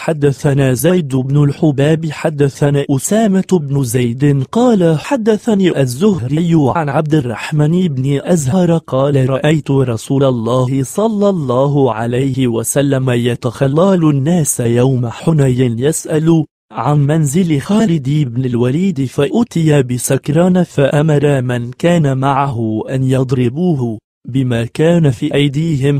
حدثنا زيد بن الحباب حدثنا أسامة بن زيد قال حدثني الزهري عن عبد الرحمن بن أزهر قال رأيت رسول الله صلى الله عليه وسلم يتخلال الناس يوم حنين يسأل عن منزل خالد بن الوليد فأتي بسكران فأمر من كان معه أن يضربوه بما كان في أيديهم.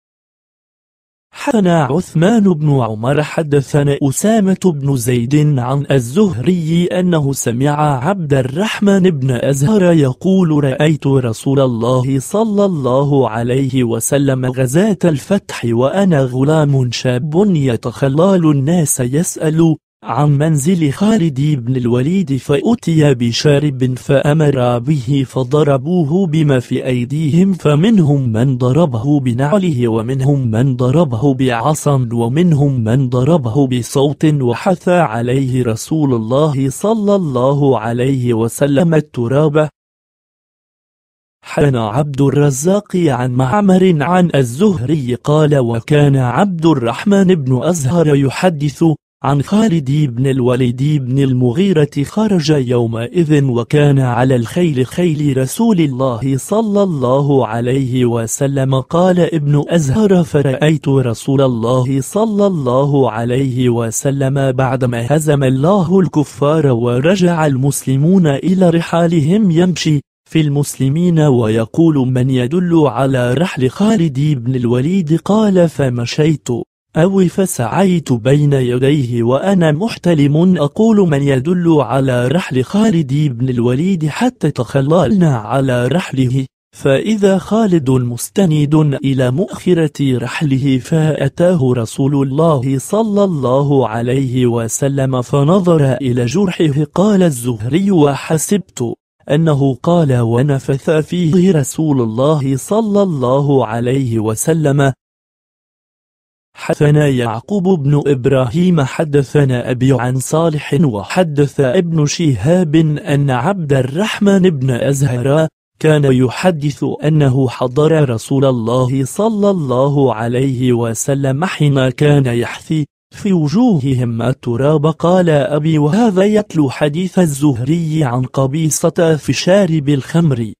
حدثنا عثمان بن عمر حدثنا أسامة بن زيد عن الزهري أنه سمع عبد الرحمن بن أزهر يقول رأيت رسول الله صلى الله عليه وسلم غزاة الفتح وأنا غلام شاب يتخلال الناس يسأل عن منزل خالد بن الوليد فأتي بشارب فأمر به فضربوه بما في أيديهم فمنهم من ضربه بنعله ومنهم من ضربه بعصا ومنهم من ضربه بصوت وحث عليه رسول الله صلى الله عليه وسلم التراب. حدثنا عبد الرزاق عن معمر عن الزهري قال وكان عبد الرحمن بن أزهر يحدث عن خالد بن الوليد بن المغيرة خرج يومئذ وكان على الخيل خيل رسول الله صلى الله عليه وسلم قال ابن أزهر فرأيت رسول الله صلى الله عليه وسلم بعدما هزم الله الكفار ورجع المسلمون إلى رحالهم يمشي في المسلمين ويقول من يدل على رحل خالد بن الوليد قال فمشيت أو فسعيت بين يديه وأنا محتلم أقول من يدل على رحل خالد بن الوليد حتى تخللنا على رحله فإذا خالد مستند إلى مؤخرة رحله فأتاه رسول الله صلى الله عليه وسلم فنظر إلى جرحه قال الزهري وحسبت أنه قال ونفث فيه رسول الله صلى الله عليه وسلم. حدثنا يعقوب بن إبراهيم حدثنا أبي عن صالح وحدث ابن شهاب أن عبد الرحمن بن أزهر كان يحدث أنه حضر رسول الله صلى الله عليه وسلم حين كان يحثي في وجوههم التراب قال أبي وهذا يتلو حديث الزهري عن قبيصة في شارب الخمر